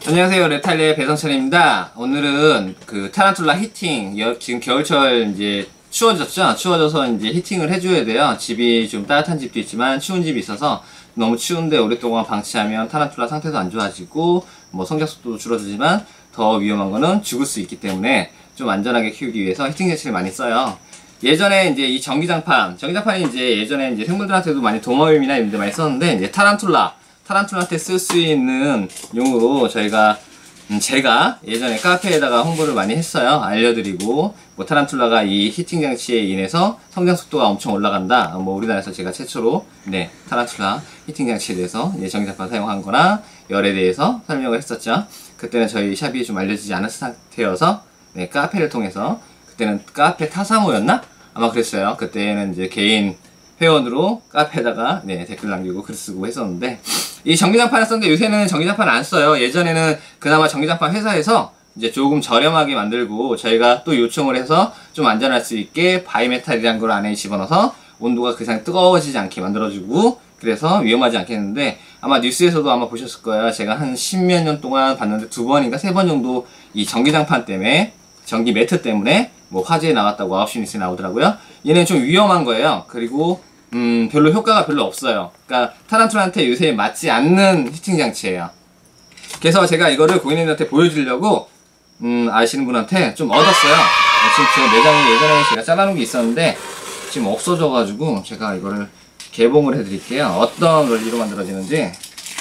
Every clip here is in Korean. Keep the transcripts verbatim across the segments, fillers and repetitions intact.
안녕하세요, 레탈리의 배성철입니다. 오늘은 그 타란툴라 히팅, 여, 지금 겨울철 이제 추워졌죠? 추워져서 이제 히팅을 해줘야 돼요. 집이 좀 따뜻한 집도 있지만 추운 집이 있어서 너무 추운데 오랫동안 방치하면 타란툴라 상태도 안 좋아지고 뭐 성장 속도도 줄어들지만 더 위험한 거는 죽을 수 있기 때문에 좀 안전하게 키우기 위해서 히팅 장치를 많이 써요. 예전에 이제 이 전기장판, 전기장판이 이제 예전에 이제 생물들한테도 많이 동어육이나 이런 데 많이 썼는데 이제 타란툴라, 타란툴라한테 쓸 수 있는 용으로 저희가 음 제가 예전에 카페에다가 홍보를 많이 했어요. 알려드리고 뭐 타란툴라가 이 히팅 장치에 인해서 성장 속도가 엄청 올라간다. 뭐 우리나라에서 제가 최초로 네 타란툴라 히팅 장치에 대해서 예, 전기장판 사용한 거나 열에 대해서 설명을 했었죠. 그때는 저희 샵이 좀 알려지지 않은 상태여서 네, 카페를 통해서 그때는 카페 타사모였나? 아마 그랬어요. 그때는 이제 개인 회원으로 카페에다가 네, 댓글 남기고 글 쓰고 했었는데 이 전기장판을 썼는데 요새는 전기장판 안 써요. 예전에는 그나마 전기장판 회사에서 이제 조금 저렴하게 만들고 저희가 또 요청을 해서 좀 안전할 수 있게 바이메탈이라는 걸 안에 집어넣어서 온도가 그 이상 뜨거워지지 않게 만들어주고 그래서 위험하지 않게 했는데 아마 뉴스에서도 아마 보셨을 거예요. 제가 한 십몇 년 동안 봤는데 두 번인가 세 번 정도 이 전기장판 때문에 전기 매트 때문에 뭐 화재에 나왔다고 아홉 시 뉴스에 나오더라고요. 얘는 좀 위험한 거예요. 그리고 음 별로 효과가 별로 없어요. 그러니까 타란툴라한테 요새 맞지 않는 히팅 장치예요. 그래서 제가 이거를 고객님들한테 보여주려고 음 아시는 분한테 좀 얻었어요. 지금 제 매장에 예전에 제가 잘라놓은 게 있었는데 지금 없어져 가지고 제가 이거를 개봉을 해 드릴게요. 어떤 원리로 만들어지는지.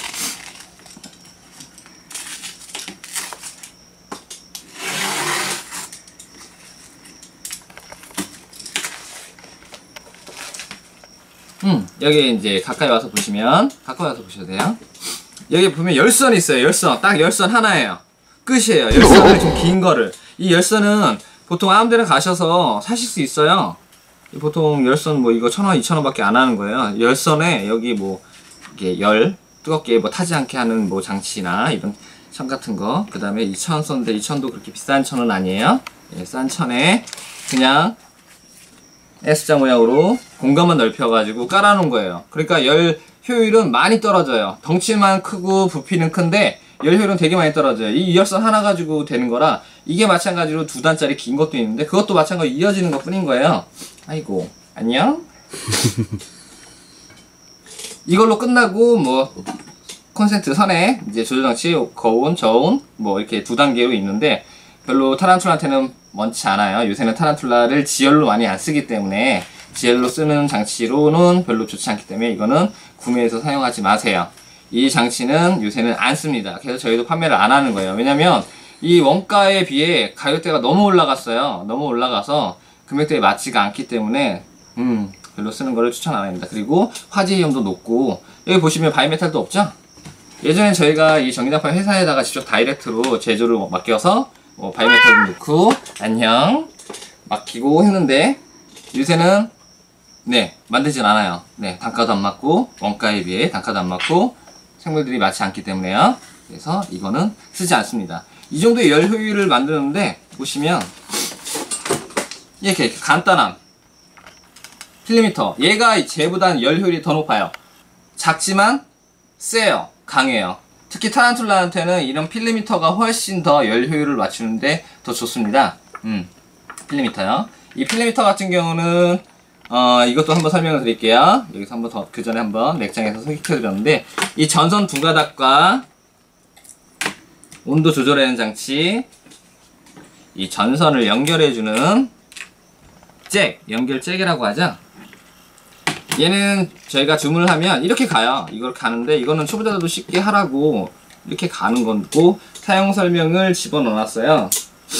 음, 여기 이제 가까이 와서 보시면, 가까이 와서 보셔도 돼요. 여기 보면 열선이 있어요. 열선. 딱 열선 하나예요. 끝이에요. 열선을 좀 긴 거를. 이 열선은 보통 아무 데나 가셔서 사실 수 있어요. 보통 열선 뭐 이거 천 원, 이천 원 밖에 안 하는 거예요. 열선에 여기 뭐, 이게 열, 뜨겁게 뭐 타지 않게 하는 뭐 장치나 이런 천 같은 거. 그 다음에 이 천 선인데 이 천도 그렇게 비싼 천은 아니에요. 예, 싼 천에 그냥 S자 모양으로 공간만 넓혀가지고 깔아놓은 거예요. 그러니까 열 효율은 많이 떨어져요. 덩치만 크고 부피는 큰데 열 효율은 되게 많이 떨어져요. 이 열선 하나 가지고 되는 거라 이게 마찬가지로 두 단짜리 긴 것도 있는데 그것도 마찬가지로 이어지는 것 뿐인 거예요. 아이고 안녕. 이걸로 끝나고 뭐 콘센트 선에 이제 조절장치 거온, 저온 뭐 이렇게 두 단계로 있는데 별로 타란툴라한테는 많지 않아요. 요새는 타란툴라를 지열로 많이 안 쓰기 때문에 지열로 쓰는 장치로는 별로 좋지 않기 때문에 이거는 구매해서 사용하지 마세요. 이 장치는 요새는 안 씁니다. 그래서 저희도 판매를 안 하는 거예요. 왜냐면 이 원가에 비해 가격대가 너무 올라갔어요. 너무 올라가서 금액대에 맞지가 않기 때문에 음 별로 쓰는 거를 추천 안 합니다. 그리고 화재 위험도 높고 여기 보시면 바이메탈도 없죠? 예전에 저희가 이 전기장판 회사에다가 직접 다이렉트로 제조를 맡겨서 뭐 바이메탈도 넣고 안녕 맡기고 했는데 요새는 네 만들진 않아요. 네 단가도 안 맞고 원가에 비해 단가도 안 맞고 생물들이 많지 않기 때문에요. 그래서 이거는 쓰지 않습니다. 이 정도의 열 효율을 만드는데 보시면 이렇게 간단한 필리미터 얘가 쟤보다는 열 효율이 더 높아요. 작지만 세요. 강해요. 특히 타란툴라한테는 이런 필리미터가 훨씬 더 열 효율을 맞추는데 더 좋습니다. 음, 필리미터요. 이 필리미터 같은 경우는 어, 이것도 한번 설명을 드릴게요. 여기서 한번 더 그 전에 한번 맥장에서 소개시켜 드렸는데 이 전선 두 가닥과 온도 조절하는 장치, 이 전선을 연결해주는 잭, 연결 잭이라고 하죠. 얘는 저희가 주문을 하면 이렇게 가요. 이걸 가는데 이거는 초보자들도 쉽게 하라고 이렇게 가는 거고 사용 설명을 집어넣어 놨어요.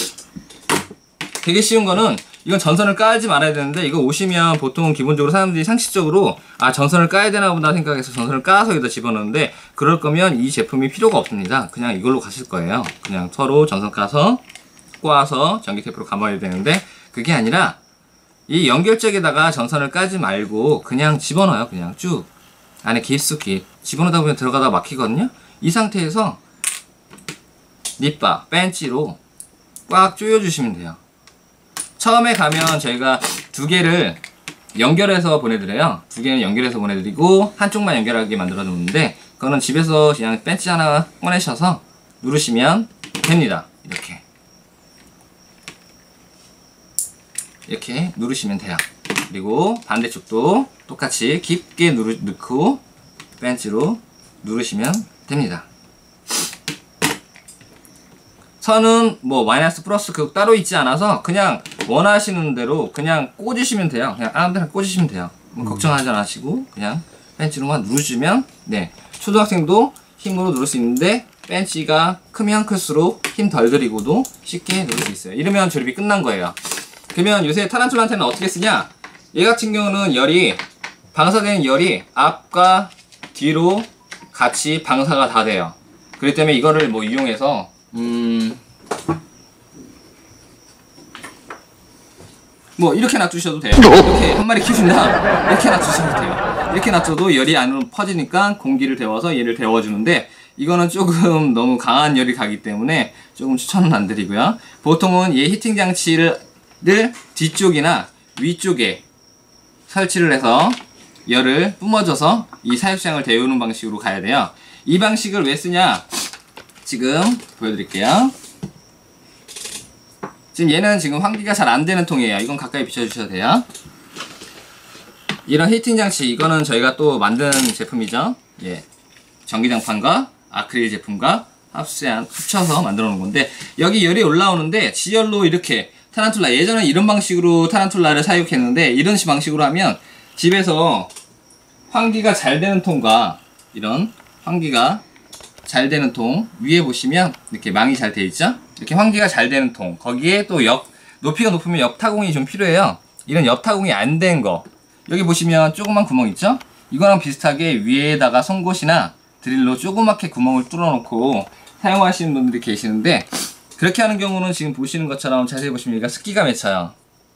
되게 쉬운 거는 이건 전선을 까지 말아야 되는데 이거 오시면 보통 기본적으로 사람들이 상식적으로 아 전선을 까야 되나 보다 생각해서 전선을 까서 여기다 집어넣는데 그럴 거면 이 제품이 필요가 없습니다. 그냥 이걸로 가실 거예요. 그냥 서로 전선 까서 꼬아서 전기 테이프로 감아야 되는데 그게 아니라 이 연결잭에다가 전선을 까지 말고 그냥 집어넣어요. 그냥 쭉 안에 깊숙이 집어넣다 보면 들어가다 막히거든요. 이 상태에서 립바, 벤치로 꽉 조여주시면 돼요. 처음에 가면 저희가 두 개를 연결해서 보내드려요. 두 개는 연결해서 보내드리고 한쪽만 연결하게 만들어 놓는데 그거는 집에서 그냥 벤치 하나 꺼내셔서 누르시면 됩니다. 이렇게 이렇게 누르시면 돼요. 그리고 반대쪽도 똑같이 깊게 누르, 넣고 벤치로 누르시면 됩니다. 선은 뭐 마이너스 플러스 그 따로 있지 않아서 그냥 원하시는 대로 그냥 꽂으시면 돼요. 그냥 아무 데나 꽂으시면 돼요. 뭐 음. 걱정하지 않으시고 그냥 벤치로만 누르시면 네, 초등학생도 힘으로 누를 수 있는데 벤치가 크면 클수록 힘 덜 들이고도 쉽게 누를 수 있어요. 이러면 조립이 끝난 거예요. 그러면 요새 타란툴라한테는 어떻게 쓰냐? 얘 같은 경우는 열이 방사되는 열이 앞과 뒤로 같이 방사가 다 돼요. 그렇기 때문에 이거를 뭐 이용해서 음... 뭐 이렇게 놔두셔도 돼요. 이렇게 한 마리 키우신다 이렇게 놔두셔도 돼요. 이렇게 놔둬도 열이 안으로 퍼지니까 공기를 데워서 얘를 데워주는데 이거는 조금 너무 강한 열이 가기 때문에 조금 추천은 안 드리고요. 보통은 얘 히팅 장치를 뒤쪽이나 위쪽에 설치를 해서 열을 뿜어줘서 이 사육장을 데우는 방식으로 가야 돼요. 이 방식을 왜 쓰냐? 지금 보여드릴게요. 지금 얘는 지금 환기가 잘 안되는 통이에요. 이건 가까이 비춰주셔도 돼요. 이런 히팅 장치, 이거는 저희가 또 만든 제품이죠. 예, 전기장판과 아크릴 제품과 합세한, 합쳐서 만들어 놓은 건데, 여기 열이 올라오는데 지열로 이렇게 타란툴라, 예전에 이런 방식으로 타란툴라를 사육했는데 이런 방식으로 하면 집에서 환기가 잘 되는 통과 이런 환기가 잘 되는 통 위에 보시면 이렇게 망이 잘 되어 있죠. 이렇게 환기가 잘 되는 통, 거기에 또 옆 높이가 높으면 옆 타공이 좀 필요해요. 이런 옆 타공이 안 된 거, 여기 보시면 조그만 구멍 있죠. 이거랑 비슷하게 위에다가 송곳이나 드릴로 조그맣게 구멍을 뚫어 놓고 사용하시는 분들이 계시는데, 그렇게 하는 경우는 지금 보시는 것처럼 자세히 보시면 여기가 습기가 맺혀요.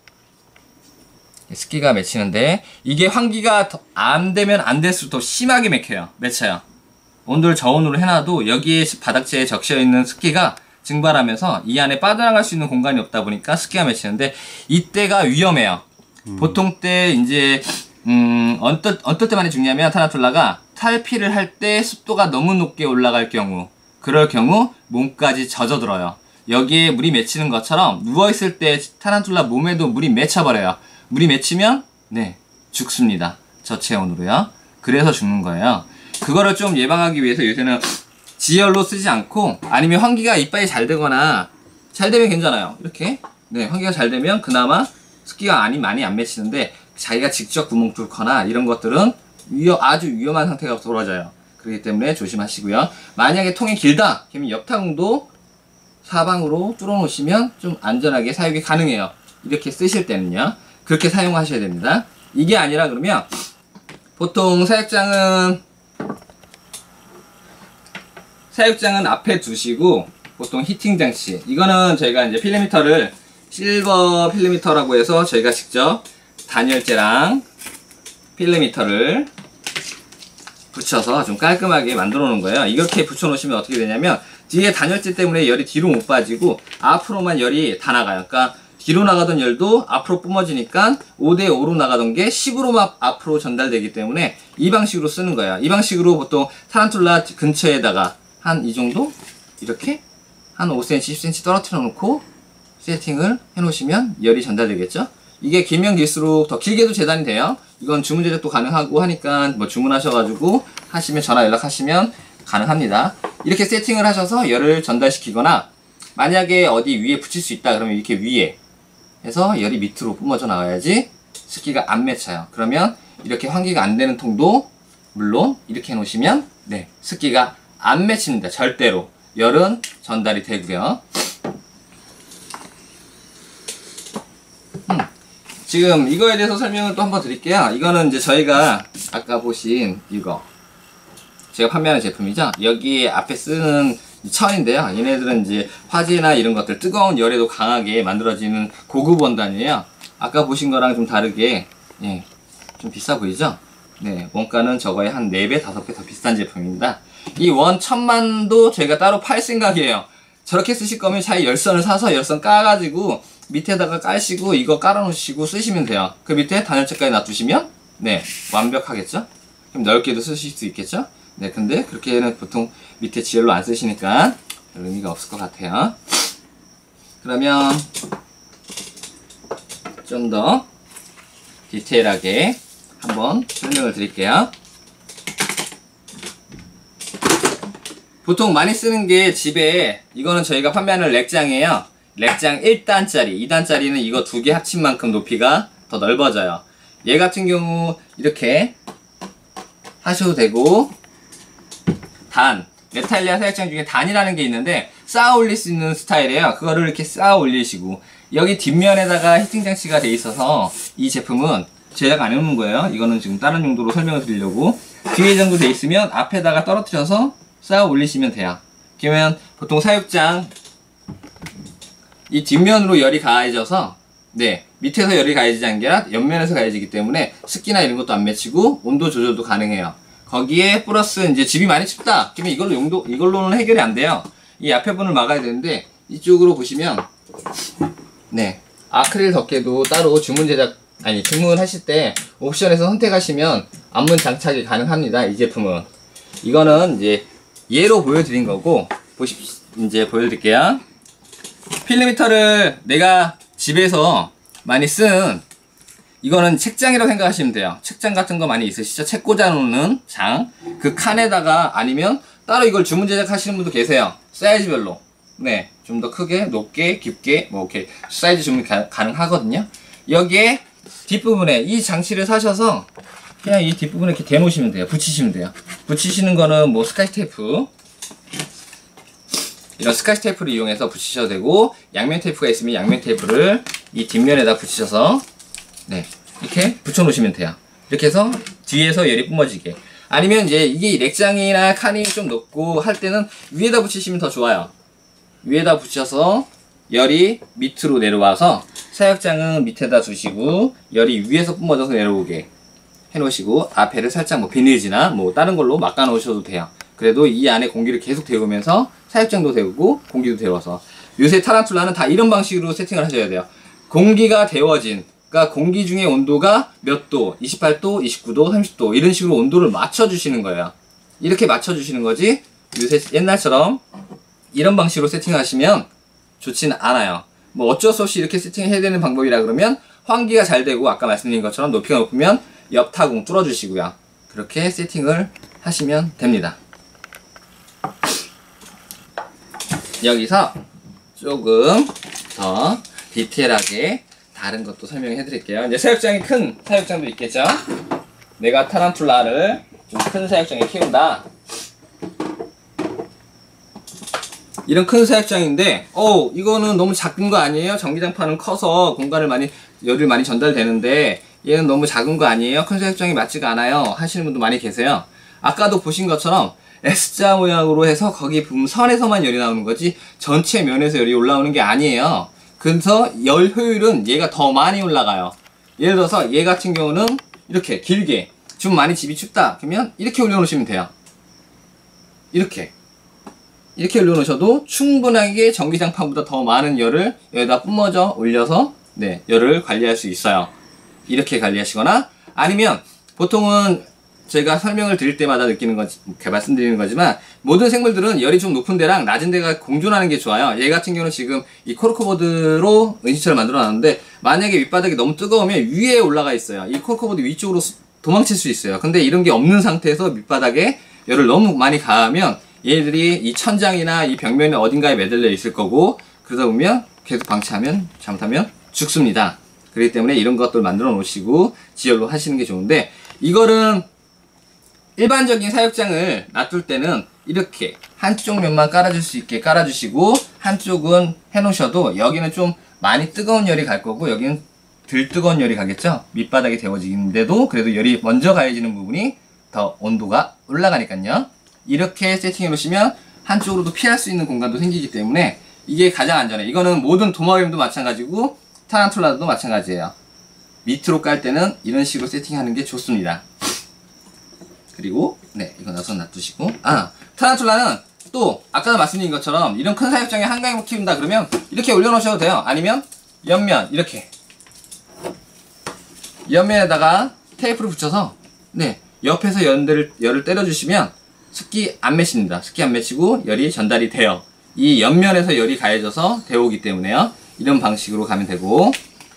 습기가 맺히는데 이게 환기가 안 되면 안 될수록 더 심하게 맺혀요. 맺혀요. 온도를 저온으로 해놔도 여기에 바닥재에 적셔 있는 습기가 증발하면서 이 안에 빠져나갈 수 있는 공간이 없다 보니까 습기가 맺히는데 이때가 위험해요. 음. 보통 때 이제 음 어떨, 어떨 때 많이 중요하면 타란툴라가 탈피를 할 때 습도가 너무 높게 올라갈 경우, 그럴 경우 몸까지 젖어들어요. 여기에 물이 맺히는 것처럼 누워있을 때 타란툴라 몸에도 물이 맺혀버려요. 물이 맺히면 네, 죽습니다. 저체온으로요. 그래서 죽는 거예요. 그거를 좀 예방하기 위해서 요새는 지열로 쓰지 않고, 아니면 환기가 이빨이 잘 되거나, 잘 되면 괜찮아요. 이렇게 네, 환기가 잘 되면 그나마 습기가 많이 많이 안 맺히는데, 자기가 직접 구멍 뚫거나 이런 것들은 위험, 아주 위험한 상태가 벌어져요. 그렇기 때문에 조심하시고요. 만약에 통이 길다 그러면 옆 타공도 사방으로 뚫어 놓으시면 좀 안전하게 사육이 가능해요. 이렇게 쓰실 때는요, 그렇게 사용하셔야 됩니다. 이게 아니라 그러면 보통 사육장은 사육장은 앞에 두시고, 보통 히팅 장치, 이거는 저희가 이제 필름미터를 실버 필름미터라고 해서 저희가 직접 단열재랑 필름미터를 붙여서 좀 깔끔하게 만들어 놓은 거예요. 이렇게 붙여 놓으시면 어떻게 되냐면 뒤에 단열재 때문에 열이 뒤로 못 빠지고 앞으로만 열이 다 나가요. 그러니까 뒤로 나가던 열도 앞으로 뿜어지니까 오 대 오로 나가던 게 십으로만 앞으로 전달되기 때문에 이 방식으로 쓰는 거예요. 이 방식으로 보통 타란툴라 근처에다가 한 이 정도? 이렇게 한 오 센티미터, 십 센티미터 떨어뜨려 놓고 세팅을 해 놓으시면 열이 전달되겠죠? 이게 길면 길수록 더 길게도 재단이 돼요. 이건 주문 제작도 가능하고 하니까 뭐 주문하셔가지고 하시면, 전화 연락하시면 가능합니다. 이렇게 세팅을 하셔서 열을 전달시키거나, 만약에 어디 위에 붙일 수 있다 그러면 이렇게 위에 해서 열이 밑으로 뿜어져 나가야지 습기가 안 맺혀요. 그러면 이렇게 환기가 안 되는 통도 물론 이렇게 해 놓으시면 네, 습기가 안 맺힙니다. 절대로. 열은 전달이 되고요. 음, 지금 이거에 대해서 설명을 또 한번 드릴게요. 이거는 이제 저희가 아까 보신 이거 제가 판매하는 제품이죠. 여기 앞에 쓰는 천인데요. 얘네들은 이제 화재나 이런 것들, 뜨거운 열에도 강하게 만들어지는 고급 원단이에요. 아까 보신 거랑 좀 다르게 예, 좀 비싸 보이죠? 네, 원가는 저거에 한 네 배, 다섯 배 더 비싼 제품입니다. 이 원 천만도 저희가 따로 팔 생각이에요. 저렇게 쓰실 거면 차라리 열선을 사서 열선 까가지고 밑에다가 깔시고 이거 깔아놓으시고 쓰시면 돼요. 그 밑에 단열재까지 놔두시면 네, 완벽하겠죠? 그럼 넓게도 쓰실 수 있겠죠? 네, 근데 그렇게는 보통 밑에 지열로 안 쓰시니까 별 의미가 없을 것 같아요. 그러면 좀 더 디테일하게 한번 설명을 드릴게요. 보통 많이 쓰는 게 집에, 이거는 저희가 판매하는 렉장이에요. 렉장 일 단짜리, 이 단짜리는 이거 두 개 합친 만큼 높이가 더 넓어져요. 얘 같은 경우 이렇게 하셔도 되고, 단, 메탈리아 사육장 중에 단이라는 게 있는데 쌓아 올릴 수 있는 스타일이에요. 그거를 이렇게 쌓아 올리시고, 여기 뒷면에다가 히팅 장치가 돼 있어서 이 제품은 제작 안 해놓는 거예요. 이거는 지금 다른 용도로 설명을 드리려고. 뒤에 정도 돼 있으면 앞에다가 떨어뜨려서 쌓아 올리시면 돼요. 그러면 보통 사육장 이 뒷면으로 열이 가해져서, 네, 밑에서 열이 가해지지 않는 게 아니라 옆면에서 가해지기 때문에 습기나 이런 것도 안 맺히고 온도 조절도 가능해요. 거기에 플러스 이제 집이 많이 춥다 그러면 이걸로 용도 이걸로는 해결이 안 돼요. 이 앞에 분을 막아야 되는데, 이쪽으로 보시면 네, 아크릴 덮개도 따로 주문 제작 아니 주문하실 때 옵션에서 선택하시면 앞문 장착이 가능합니다. 이 제품은. 이거는 이제 얘로 보여드린 거고, 보십 이제 보여드릴게요. 필름미터를 내가 집에서 많이 쓴, 이거는 책장이라고 생각하시면 돼요. 책장 같은 거 많이 있으시죠? 책 꽂아놓는 장. 그 칸에다가, 아니면 따로 이걸 주문 제작하시는 분도 계세요. 사이즈별로. 네, 좀 더 크게, 높게, 깊게, 뭐 이렇게 사이즈 주문이 가, 가능하거든요. 여기에 뒷부분에 이 장치를 사셔서 그냥 이 뒷부분에 이렇게 대놓으시면 돼요. 붙이시면 돼요. 붙이시는 거는 뭐 스카치 테이프, 이런 스카치 테이프를 이용해서 붙이셔도 되고, 양면 테이프가 있으면 양면 테이프를 이 뒷면에다 붙이셔서 네, 이렇게 붙여 놓으시면 돼요. 이렇게 해서 뒤에서 열이 뿜어지게. 아니면 이제 이게 렉장이나 칸이 좀 높고 할 때는 위에다 붙이시면 더 좋아요. 위에다 붙여서 열이 밑으로 내려와서 사육장은 밑에다 두시고 열이 위에서 뿜어져서 내려오게 해 놓으시고, 앞에를 살짝 뭐 비닐지나 뭐 다른 걸로 막아 놓으셔도 돼요. 그래도 이 안에 공기를 계속 데우면서 사육장도 데우고 공기도 데워서. 요새 타란툴라는 다 이런 방식으로 세팅을 하셔야 돼요. 공기가 데워진, 그러니까 공기 중에 온도가 몇 도, 이십팔 도, 이십구 도, 삼십 도 이런 식으로 온도를 맞춰주시는 거예요. 이렇게 맞춰주시는 거지, 요새 옛날처럼 이런 방식으로 세팅하시면 좋지는 않아요. 뭐 어쩔 수 없이 이렇게 세팅해야 되는 방법이라 그러면 환기가 잘 되고, 아까 말씀드린 것처럼 높이가 높으면 옆 타공 뚫어주시고요. 그렇게 세팅을 하시면 됩니다. 여기서 조금 더 디테일하게 다른 것도 설명해 드릴게요. 이제 사육장이 큰 사육장도 있겠죠? 내가 타란툴라를 좀 큰 사육장에 키운다. 이런 큰 사육장인데, 어 이거는 너무 작은 거 아니에요? 전기장판은 커서 공간을 많이, 열을 많이 전달되는데 얘는 너무 작은 거 아니에요? 큰 사육장이 맞지가 않아요 하시는 분도 많이 계세요. 아까도 보신 것처럼 S자 모양으로 해서 거기 보면 선에서만 열이 나오는 거지 전체 면에서 열이 올라오는 게 아니에요. 그래서 열 효율은 얘가 더 많이 올라가요. 예를 들어서 얘 같은 경우는 이렇게 길게, 좀 많이 집이 춥다 그러면 이렇게 올려놓으시면 돼요. 이렇게 이렇게 올려놓으셔도 충분하게 전기장판보다 더 많은 열을 여기다 뿜어져 올려서 네, 열을 관리할 수 있어요. 이렇게 관리하시거나, 아니면 보통은 제가 설명을 드릴 때마다 느끼는 거, 말씀드리는 거지만, 모든 생물들은 열이 좀 높은 데랑 낮은 데가 공존하는 게 좋아요. 얘 같은 경우는 지금 이 코르크보드로 은신처를 만들어 놨는데, 만약에 밑바닥이 너무 뜨거우면 위에 올라가 있어요. 이 코르크보드 위쪽으로 도망칠 수 있어요. 근데 이런 게 없는 상태에서 밑바닥에 열을 너무 많이 가하면 얘들이 이 천장이나 이 벽면에 어딘가에 매달려 있을 거고, 그러다 보면 계속 방치하면 잘못하면 죽습니다. 그렇기 때문에 이런 것들 만들어 놓으시고 지열로 하시는 게 좋은데, 이거는 일반적인 사육장을 놔둘 때는 이렇게 한쪽 면만 깔아줄 수 있게 깔아주시고, 한쪽은 해놓으셔도 여기는 좀 많이 뜨거운 열이 갈 거고 여기는 덜 뜨거운 열이 가겠죠. 밑바닥이 데워지는데도 그래도 열이 먼저 가해지는 부분이 더 온도가 올라가니까요. 이렇게 세팅해 놓으시면 한쪽으로도 피할 수 있는 공간도 생기기 때문에 이게 가장 안전해요. 이거는 모든 도마뱀도 마찬가지고 타란툴라도 마찬가지예요. 밑으로 깔 때는 이런 식으로 세팅하는 게 좋습니다. 그리고 네, 이거 놔서 놔두시고, 아, 타란툴라는 또 아까 말씀드린 것처럼 이런 큰 사육장에 한강에 키운다 그러면 이렇게 올려놓으셔도 돼요. 아니면 옆면 이렇게 옆면에다가 테이프를 붙여서 네, 옆에서 연대를, 열을 때려주시면 습기 안 맺힙니다. 습기 안 맺히고 열이 전달이 돼요. 이 옆면에서 열이 가해져서 데우기 때문에요. 이런 방식으로 가면 되고,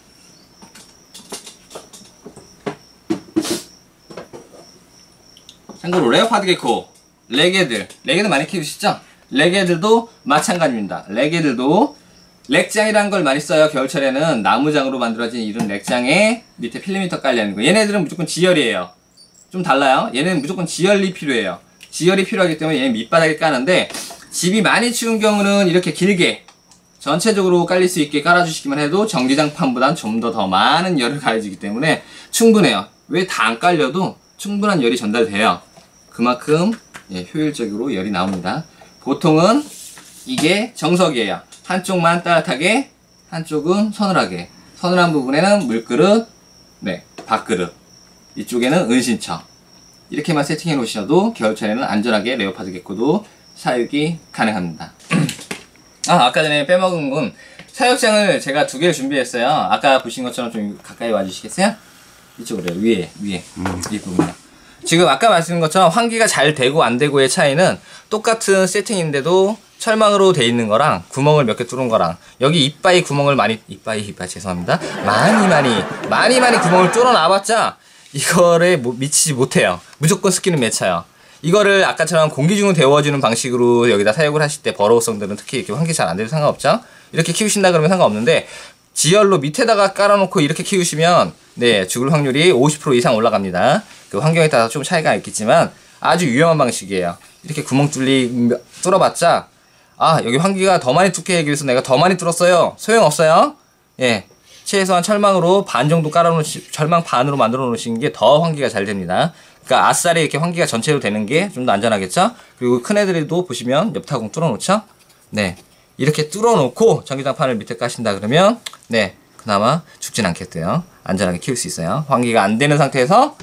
참고로 레오파드 게코, 레게들, 레게들 많이 키우시죠? 레게들도 마찬가지입니다. 레게들도 렉장이라는 걸 많이 써요. 겨울철에는 나무장으로 만들어진 이런 렉장에 밑에 필름미터 깔려있는 거. 얘네들은 무조건 지열이에요. 좀 달라요. 얘네는 무조건 지열이 필요해요. 지열이 필요하기 때문에 얘는 밑바닥에 까는데, 집이 많이 추운 경우는 이렇게 길게 전체적으로 깔릴 수 있게 깔아주시기만 해도 전기장판보단 좀 더 더 많은 열을 가해지기 때문에 충분해요. 왜 다 안 깔려도 충분한 열이 전달돼요. 그만큼 예, 효율적으로 열이 나옵니다. 보통은 이게 정석이에요. 한쪽만 따뜻하게, 한쪽은 서늘하게. 서늘한 부분에는 물그릇, 네, 밥그릇. 이쪽에는 은신처. 이렇게만 세팅해 놓으셔도 겨울철에는 안전하게 레오파드 게코도 사육이 가능합니다. 아, 아까 전에 빼먹은 건 사육장을 제가 두 개를 준비했어요. 아까 보신 것처럼 좀 가까이 와주시겠어요? 이쪽으로요. 위에, 위에. 음. 이 부분이요. 지금 아까 말씀드린 것처럼 환기가 잘 되고 안 되고의 차이는 똑같은 세팅인데도 철망으로 돼 있는 거랑 구멍을 몇 개 뚫은 거랑, 여기 이빠이 구멍을 많이, 이빠이, 이빠이, 죄송합니다. 많이 많이, 많이 많이 구멍을 뚫어 놔봤자 이거를 미치지 못해요. 무조건 습기는 맺혀요. 이거를 아까처럼 공기 중으로 데워주는 방식으로 여기다 사육을 하실 때 버러우성들은 특히 이렇게 환기 잘 안 돼도 상관없죠? 이렇게 키우신다 그러면 상관없는데, 지열로 밑에다가 깔아놓고 이렇게 키우시면 네, 죽을 확률이 오십 퍼센트 이상 올라갑니다. 그 환경에 따라 좀 차이가 있겠지만 아주 위험한 방식이에요. 이렇게 구멍 뚫리, 뚫어봤자 아, 여기 환기가 더 많이 뚫게 하기 위해서 내가 더 많이 뚫었어요. 소용없어요. 예, 최소한 철망으로 반 정도 깔아놓으시, 철망 반으로 만들어 놓으시는 게 더 환기가 잘 됩니다. 그러니까 아싸리 이렇게 환기가 전체로 되는 게 좀 더 안전하겠죠? 그리고 큰 애들도 보시면 옆타공 뚫어놓죠? 네, 이렇게 뚫어놓고 전기장판을 밑에 까신다 그러면 네, 그나마 죽진 않겠대요. 안전하게 키울 수 있어요. 환기가 안 되는 상태에서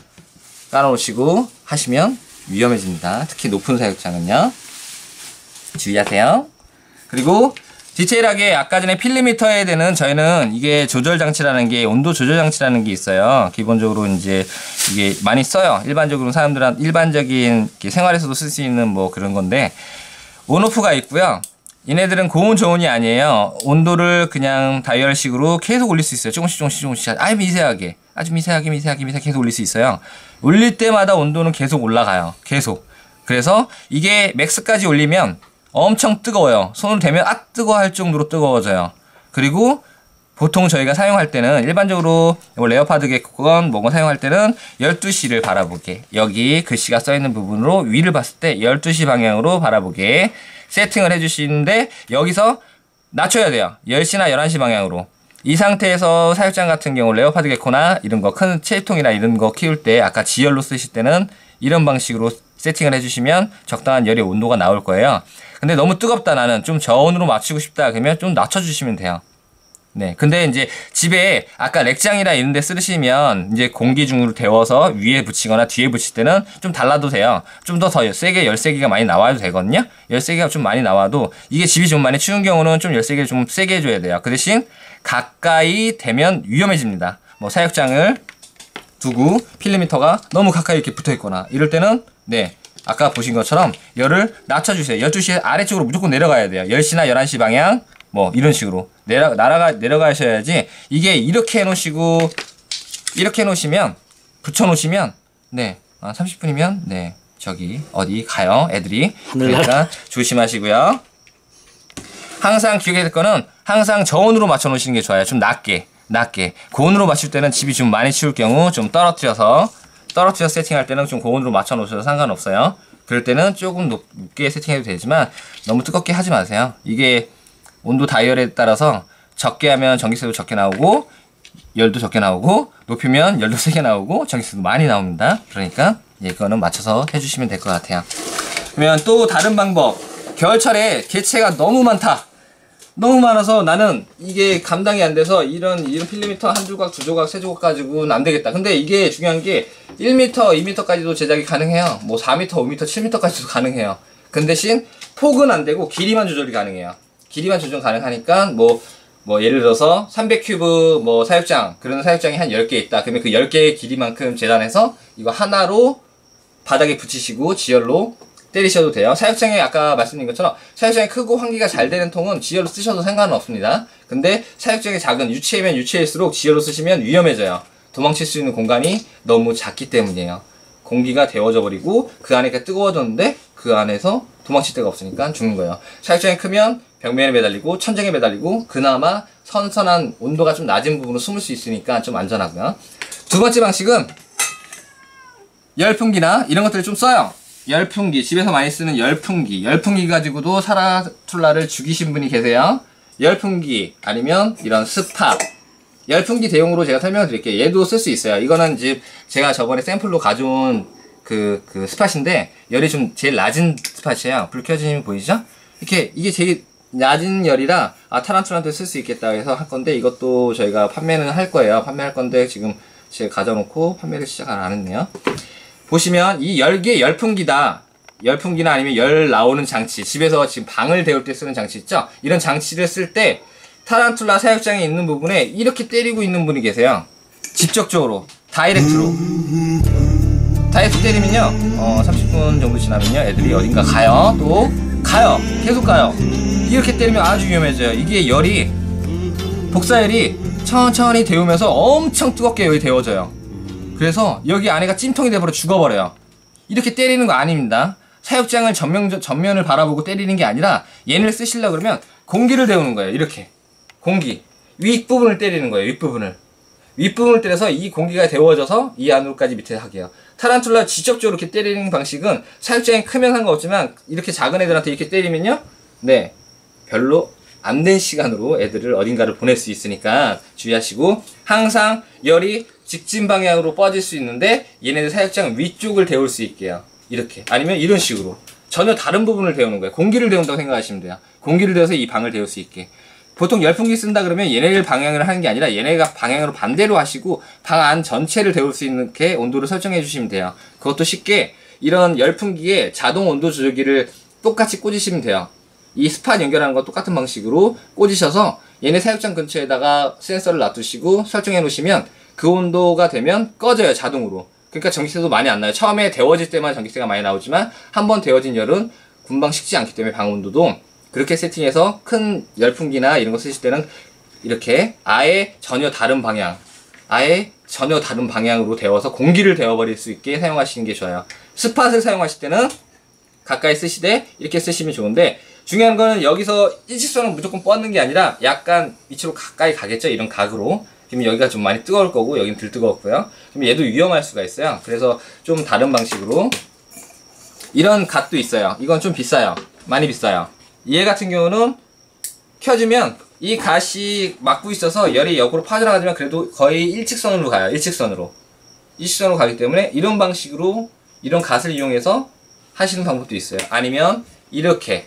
깔아놓으시고 하시면 위험해집니다. 특히 높은 사육장은요. 주의하세요. 그리고 디테일하게 아까 전에 필름미터에 되는, 저희는 이게 조절 장치라는 게, 온도 조절 장치라는 게 있어요. 기본적으로 이제 이게 많이 써요. 일반적으로 사람들한 일반적인 생활에서도 쓸 수 있는 뭐 그런 건데, 온오프가 있고요. 얘네들은 고온 저온이 아니에요. 온도를 그냥 다이얼식으로 계속 올릴 수 있어요. 조금씩 조금씩 조금씩 아주 미세하게, 아주 미세하게 미세하게 미세하게 계속 올릴 수 있어요. 올릴 때마다 온도는 계속 올라가요. 계속. 그래서 이게 맥스까지 올리면 엄청 뜨거워요. 손으로 대면 아 뜨거워 할 정도로 뜨거워져요. 그리고 보통 저희가 사용할 때는 일반적으로 레오파드 게코건 뭐건 사용할 때는 열두 시를 바라보게, 여기 글씨가 써있는 부분으로 위를 봤을 때 열두 시 방향으로 바라보게 세팅을 해주시는데, 여기서 낮춰야 돼요. 열 시나 열한 시 방향으로. 이 상태에서 사육장 같은 경우 레오파드 게코나 이런 거 큰 체육통이나 이런 거 키울 때 아까 지열로 쓰실 때는 이런 방식으로 세팅을 해주시면 적당한 열의 온도가 나올 거예요. 근데 너무 뜨겁다, 나는 좀 저온으로 맞추고 싶다 그러면 좀 낮춰주시면 돼요. 네, 근데 이제 집에 아까 렉장이나 이런 데 쓰시면 이제 공기 중으로 데워서 위에 붙이거나 뒤에 붙일 때는 좀 달라도 돼요. 좀 더 더 세게 열세기가 많이 나와도 되거든요. 열세기가 좀 많이 나와도 이게 집이 좀 많이 추운 경우는 좀 열세기를 좀 세게 해줘야 돼요. 그 대신 가까이 되면 위험해집니다. 뭐 사육장을 두고 필름미터가 너무 가까이 이렇게 붙어 있거나 이럴 때는 네, 아까 보신 것처럼 열을 낮춰주세요. 열두 시 아래쪽으로 무조건 내려가야 돼요. 열 시나 열한 시 방향 뭐 이런 식으로 내려, 날아가, 내려가셔야지. 이게 이렇게 해놓으시고 이렇게 해놓으시면, 붙여놓으시면 네, 아, 삼십 분이면 네, 저기 어디 가요 애들이. 그러니까 조심하시고요. 항상 기억해야 될 거는 항상 저온으로 맞춰 놓으시는 게 좋아요. 좀 낮게 낮게. 고온으로 맞출 때는 집이 좀 많이 추울 경우 좀 떨어뜨려서 떨어뜨려서 세팅할 때는 좀 고온으로 맞춰 놓으셔도 상관없어요. 그럴 때는 조금 높게 세팅해도 되지만 너무 뜨겁게 하지 마세요. 이게 온도 다이얼에 따라서 적게 하면 전기세도 적게 나오고 열도 적게 나오고, 높이면 열도 세게 나오고 전기세도 많이 나옵니다. 그러니까 이거는 맞춰서 해주시면 될 것 같아요. 그러면 또 다른 방법, 겨울철에 개체가 너무 많다, 너무 많아서 나는 이게 감당이 안 돼서 이런 이런 필름미터 한 조각, 두 조각, 세 조각 가지고는 안 되겠다. 근데 이게 중요한 게 일 미터, 이 미터까지도 제작이 가능해요. 뭐 사 미터, 오 미터, 칠 미터까지도 가능해요. 그 대신 폭은 안 되고 길이만 조절이 가능해요. 길이만 조절 가능하니까 뭐, 뭐 예를 들어서 삼백 큐브 뭐 사육장, 그런 사육장이 한 열 개 있다. 그러면 그 열 개의 길이만큼 재단해서 이거 하나로 바닥에 붙이시고 지열로 때리셔도 돼요. 사육장에 아까 말씀드린 것처럼 사육장이 크고 환기가 잘 되는 통은 지열로 쓰셔도 상관은 없습니다. 근데 사육장이 작은 유체이면 유체일수록 지열로 쓰시면 위험해져요. 도망칠 수 있는 공간이 너무 작기 때문이에요. 공기가 데워져 버리고 그 안에가 뜨거워졌는데 그 안에서 도망칠 데가 없으니까 죽는 거예요. 사육장이 크면 벽면에 매달리고 천장에 매달리고 그나마 선선한 온도가 좀 낮은 부분으로 숨을 수 있으니까 좀 안전하고요. 두 번째 방식은 열풍기나 이런 것들을 좀 써요. 열풍기, 집에서 많이 쓰는 열풍기. 열풍기 가지고도 타란툴라를 죽이신 분이 계세요. 열풍기 아니면 이런 스팟. 열풍기 대용으로 제가 설명을 드릴게요. 얘도 쓸 수 있어요. 이거는 이제 제가 저번에 샘플로 가져온 그, 그 스팟인데 열이 좀 제일 낮은 스팟이에요. 불 켜지면 보이죠? 이렇게 이게 제일 낮은 열이라 아 타란툴라한테 쓸 수 있겠다 해서 할 건데 이것도 저희가 판매는 할 거예요. 판매할 건데 지금 제가 가져놓고 판매를 시작을 안 했네요. 보시면 이 열개 열풍기다. 열풍기나 아니면 열 나오는 장치, 집에서 지금 방을 데울 때 쓰는 장치 있죠? 이런 장치를 쓸 때 타란툴라 사육장에 있는 부분에 이렇게 때리고 있는 분이 계세요. 직접적으로 다이렉트로 다이렉트 때리면요 어, 삼십 분 정도 지나면요 애들이 어딘가 가요. 또 가요. 계속 가요. 이렇게 때리면 아주 위험해져요. 이게 열이 복사열이 천천히 데우면서 엄청 뜨겁게 열이 데워져요. 그래서 여기 안에가 찜통이 돼버려 죽어버려요. 이렇게 때리는 거 아닙니다. 사육장을 전면, 전면을 바라보고 때리는 게 아니라 얘네를 쓰시려고 그러면 공기를 데우는 거예요. 이렇게 공기 윗부분을 때리는 거예요. 윗부분을 윗부분을 때려서 이 공기가 데워져서 이 안으로까지 밑에 하게요. 타란툴라 직접적으로 이렇게 때리는 방식은 사육장이 크면 상관없지만 이렇게 작은 애들한테 이렇게 때리면요 네 별로 안 된 시간으로 애들을 어딘가를 보낼 수 있으니까 주의하시고, 항상 열이 직진 방향으로 뻗을 수 있는데 얘네들 사육장 위쪽을 데울 수 있게요. 이렇게 아니면 이런 식으로 전혀 다른 부분을 데우는 거예요. 공기를 데운다고 생각하시면 돼요. 공기를 데워서 이 방을 데울 수 있게. 보통 열풍기 쓴다 그러면 얘네를 방향을 하는 게 아니라 얘네가 방향으로 반대로 하시고 방 안 전체를 데울 수 있게 온도를 설정해 주시면 돼요. 그것도 쉽게 이런 열풍기에 자동 온도 조절기를 똑같이 꽂으시면 돼요. 이 스팟 연결하는 거 똑같은 방식으로 꽂으셔서 얘네 사육장 근처에다가 센서를 놔두시고 설정해 놓으시면 그 온도가 되면 꺼져요, 자동으로. 그러니까 전기세도 많이 안 나요. 처음에 데워질 때만 전기세가 많이 나오지만 한번 데워진 열은 금방 식지 않기 때문에 방 온도도 그렇게 세팅해서 큰 열풍기나 이런 거 쓰실 때는 이렇게 아예 전혀 다른 방향, 아예 전혀 다른 방향으로 데워서 공기를 데워버릴 수 있게 사용하시는 게 좋아요. 스팟을 사용하실 때는 가까이 쓰시되 이렇게 쓰시면 좋은데, 중요한 거는 여기서 일직선을 무조건 뻗는 게 아니라 약간 위치로 가까이 가겠죠, 이런 각으로. 그러면 여기가 좀 많이 뜨거울 거고 여기는 덜 뜨거웠고요. 그럼 얘도 위험할 수가 있어요. 그래서 좀 다른 방식으로 이런 갓도 있어요. 이건 좀 비싸요. 많이 비싸요. 얘 같은 경우는 켜주면 이 갓이 막고 있어서 열이 역으로 빠져나가지만 그래도 거의 일직선으로 가요. 일직선으로. 일직선으로 가기 때문에 이런 방식으로 이런 갓을 이용해서 하시는 방법도 있어요. 아니면 이렇게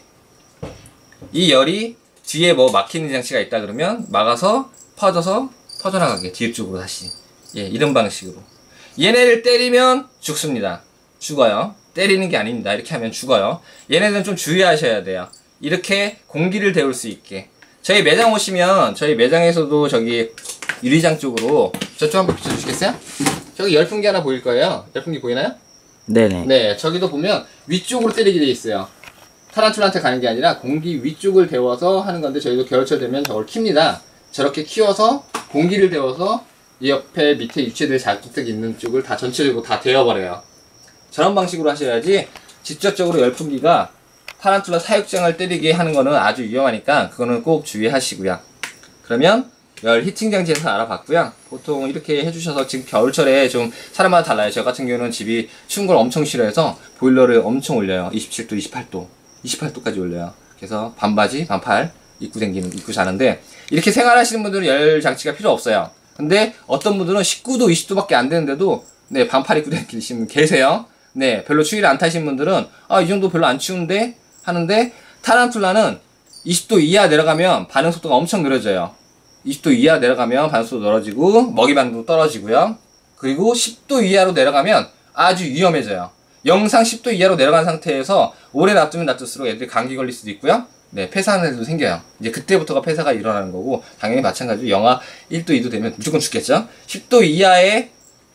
이 열이 뒤에 뭐 막히는 장치가 있다 그러면 막아서 퍼져서 퍼져나가게 뒤쪽으로 다시, 예, 이런 방식으로. 얘네를 때리면 죽습니다. 죽어요. 때리는 게 아닙니다. 이렇게 하면 죽어요. 얘네들은 좀 주의하셔야 돼요. 이렇게 공기를 데울 수 있게. 저희 매장 오시면 저희 매장에서도 저기 유리장 쪽으로 저쪽 한번 비춰주시겠어요? 저기 열풍기 하나 보일 거예요. 열풍기 보이나요? 네네. 네, 저기도 보면 위쪽으로 때리게 돼 있어요. 타란툴라한테 가는 게 아니라 공기 위쪽을 데워서 하는 건데 저희도 겨울철 되면 저걸 킵니다. 저렇게 키워서 공기를 데워서 이 옆에 밑에 유체들 자기특 있는 쪽을 다 전체적으로 다 데워버려요. 저런 방식으로 하셔야지 직접적으로 열풍기가 타란툴라 사육장을 때리게 하는 거는 아주 위험하니까 그거는 꼭 주의하시고요. 그러면 열 히팅 장치에서 알아봤고요. 보통 이렇게 해주셔서 지금 겨울철에 좀 사람마다 달라요. 저 같은 경우는 집이 추운 걸 엄청 싫어해서 보일러를 엄청 올려요. 이십칠 도, 이십팔 도, 이십팔 도까지 올려요. 그래서 반바지, 반팔 입고 다니는, 입고 자는데 이렇게 생활하시는 분들은 열 장치가 필요 없어요. 근데 어떤 분들은 십구 도, 이십 도밖에 안 되는데도 네, 반팔 입고 다니시는 분 계세요. 네, 별로 추위를 안 타신 분들은 아, 이 정도 별로 안 추운데 하는데, 타란툴라는 이십 도 이하 내려가면 반응 속도가 엄청 느려져요. 이십 도 이하 내려가면 반응 속도 떨어지고 먹이 반응도 떨어지고요. 그리고 십 도 이하로 내려가면 아주 위험해져요. 영상 십 도 이하로 내려간 상태에서 오래 놔두면 놔둘수록 애들이 감기 걸릴 수도 있고요. 네, 폐사하는 애들도 생겨요. 이제 그때부터가 폐사가 일어나는 거고, 당연히 마찬가지로 영하 일 도, 이 도 되면 무조건 죽겠죠. 십 도 이하의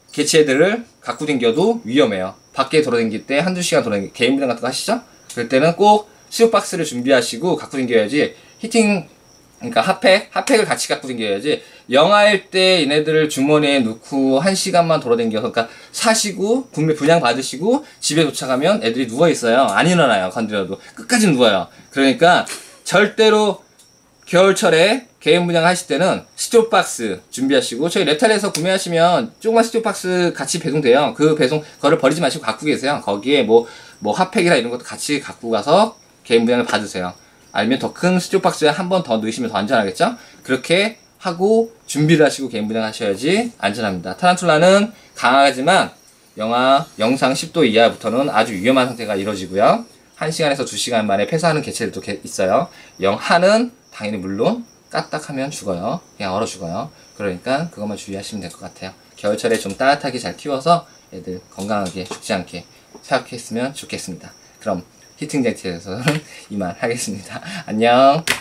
개체들을 갖고 댕겨도 위험해요. 밖에 돌아다닐 때 한두 시간 돌아다니 개인 분양 같은 거 하시죠? 그럴 때는 꼭 수육박스를 준비하시고 갖고 댕겨야지. 히팅, 그러니까 핫팩? 핫팩을 같이 갖고 댕겨야지. 영하일 때 얘네들을 주머니에 넣고 한 시간만 돌아다녀서, 그러니까 사시고 구매 분양 받으시고 집에 도착하면 애들이 누워있어요. 안 일어나요. 건드려도 끝까지 누워요. 그러니까 절대로 겨울철에 개인 분양 하실 때는 스튜디오박스 준비하시고, 저희 랩탈에서 구매하시면 조그만 스튜디오박스 같이 배송돼요. 그 배송 거를 버리지 마시고 갖고 계세요. 거기에 뭐 뭐 핫팩이나 이런 것도 같이 갖고 가서 개인 분양을 받으세요. 아니면 더 큰 스튜디오박스에 한 번 더 넣으시면 더 안전하겠죠? 그렇게 하고 준비를 하시고 개인 분양 하셔야지 안전합니다. 타란툴라는 강하지만 영하 영상 십 도 이하부터는 아주 위험한 상태가 이루어지고요. 한 시간에서 두 시간 만에 폐사하는 개체들도 있어요. 영하는 당연히 물론 까딱하면 죽어요. 그냥 얼어 죽어요. 그러니까 그것만 주의하시면 될 것 같아요. 겨울철에 좀 따뜻하게 잘 키워서 애들 건강하게 죽지 않게 생각했으면 좋겠습니다. 그럼 히팅 쟁취에서는 이만 하겠습니다. 안녕.